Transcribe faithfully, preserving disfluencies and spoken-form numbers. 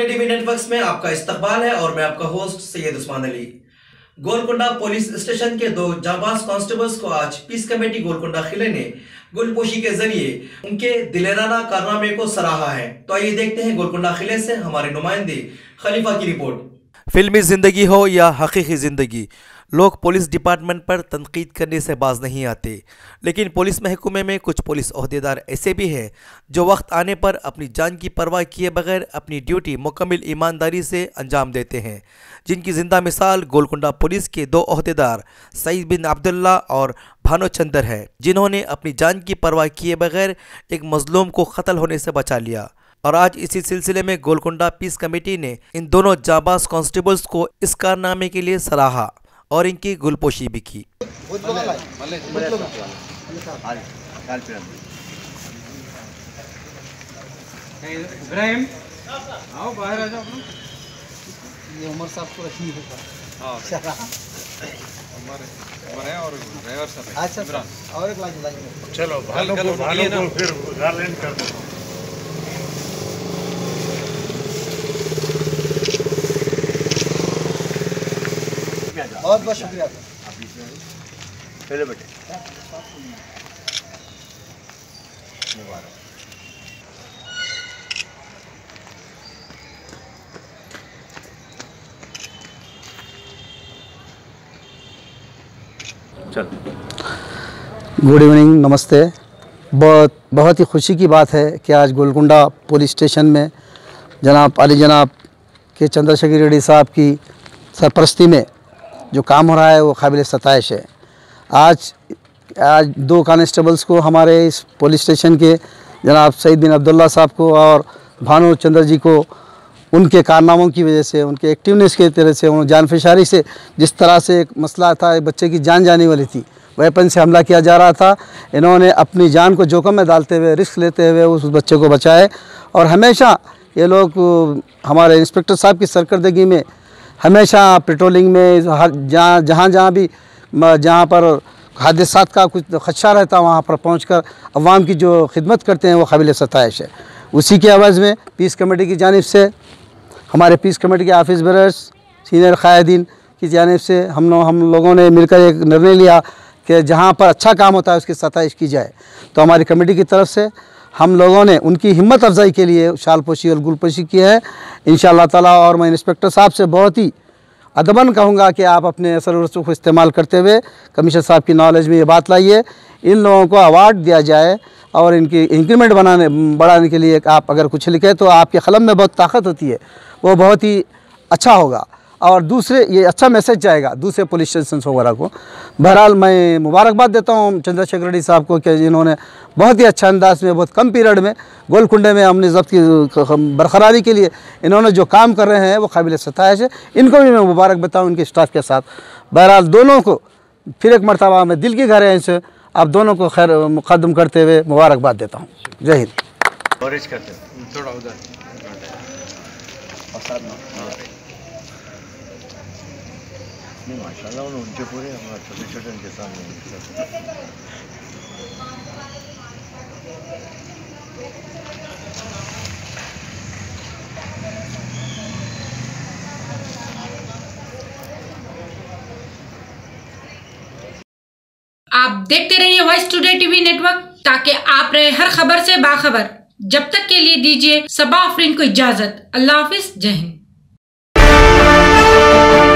Today TV networks में आपका इस्तकबाल है और मैं आपका host Syed Usman Ali. Golconda police station के दो जाबाज कांस्टेबल्स को आज पीस कमेटी गोलकुंडा खिले ने गुलपोशी के जरिए उनके दिलेराना कारनामे को सराहा है। तो आइए देखते हैं गोलकुंडा खिले से हमारे नुमाइंदे खलीफा की रिपोर्ट। फिल्मी जिंदगी हो या हकीकी जिंदगी, लोग पुलिस डिपार्टमेंट पर तनकीद करने से बाज नहीं आते, लेकिन पुलिस महकमे में कुछ पुलिस ओहदेदार ऐसे भी हैं जो वक्त आने पर अपनी जान की परवाह किए बगैर अपनी ड्यूटी मुकम्मल ईमानदारी से अंजाम देते हैं, जिनकी जिंदा मिसाल गोलकुंडा पुलिस के दो ओहदेदार सईद बिन अब्दुल्ला और भानो चंदर है, जिन्होंने अपनी जान की परवाह किए बगैर एक मजलूम को कत्ल होने से बचा लिया। और आज इसी सिलसिले में गोलकुंडा पीस कमेटी ने इन दोनों जाबाज कांस्टेबल्स को इस कारनामे के लिए सराहा और इनकी गुलपोशी भी की। इब्राहिम आओ बाहर आ जाओ। ये उमर साहब को रखी है। हां उमर उमर है और ड्राइवर साहब है। अच्छा और एक लाइन लाइन चलो भालो को भालो को फिर गार्लैंड कर दो। बहुत बहुत शुक्रिया पहले बेटे मुबारक। चल गुड इवनिंग, नमस्ते। बहुत बहुत ही खुशी की बात है कि आज गोलकुंडा पुलिस स्टेशन में जनाब अली जनाब के चंद्रशेखर रेड्डी साहब की सरपरस्ती में जो काम हो रहा है वो काबिल सताइश है। आज आज दो कांस्टेबल्स को हमारे इस पुलिस स्टेशन के जनाब सईद बिन अब्दुल्ला साहब को और भानु चंद्र जी को उनके कारनामों की वजह से, उनके एक्टिवनेस के तरह से, उन जानफशारी से, जिस तरह से एक मसला था, एक बच्चे की जान जाने वाली थी, वेपन से हमला किया जा रहा था, इन्होंने अपनी जान को जोखिम में डालते हुए, रिस्क लेते हुए उस बच्चे को बचाए। और हमेशा ये लोग हमारे इंस्पेक्टर साहब की सरकर्दगी में हमेशा पेट्रोलिंग में हर जहाँ जहाँ जहाँ भी जहाँ पर हादसात का कुछ खदशा रहता है वहाँ पर पहुँचकर अवाम की जो खिदमत करते हैं वो काबिल सताइश है। उसी के आवाज़ में पीस कमेटी की जानिब से, हमारे पीस कमेटी के ऑफिस बेरर्स, सीनियर कायदीन की जानिब से हम लोग हम लोगों ने मिलकर एक निर्णय लिया कि जहाँ पर अच्छा काम होता है उसकी सताइश की जाए। तो हमारी कमेटी की तरफ से हम लोगों ने उनकी हिम्मत अफजाई के लिए शालपोशी और गुलपोशी की है इंशाअल्लाह ताला। और मैं इंस्पेक्टर साहब से बहुत ही अदबन कहूँगा कि आप अपने असर रसूख को इस्तेमाल करते हुए कमिश्नर साहब की नॉलेज में ये बात लाइए, इन लोगों को अवार्ड दिया जाए और इनकी इंक्रीमेंट बनाने बढ़ाने के लिए आप अगर कुछ लिखें तो आपके कलम में बहुत ताकत होती है, वो बहुत ही अच्छा होगा और दूसरे ये अच्छा मैसेज जाएगा दूसरे पुलिस स्टेशन वगैरह को। बहरहाल मैं मुबारकबाद देता हूँ चंद्रशेखर रेड्डी साहब को कि जिन्होंने बहुत ही अच्छा अंदाज में, बहुत कम पीरियड में गोलकुंडे में हमने जब्त की बरकरारी के लिए इन्होंने जो काम कर रहे हैं वो काबिल सताइश है। इनको भी मैं मुबारक बताऊँ इनके स्टाफ के साथ। बहरहाल दोनों को फिर एक मरतबा मैं दिल की गहराई से आप दोनों को खैर मुकदम करते हुए मुबारकबाद देता हूँ। जय हिंद। नहीं माशाल्लाह उनके पूरे हमारे छोटे छोटे उनके सामने। आप देखते रहिए वॉइस टुडे टीवी नेटवर्क ताकि आप रहे हर खबर से बाखबर। जब तक के लिए दीजिए सबा आफरीन को इजाजत। अल्लाह हाफिज, जय हिंद।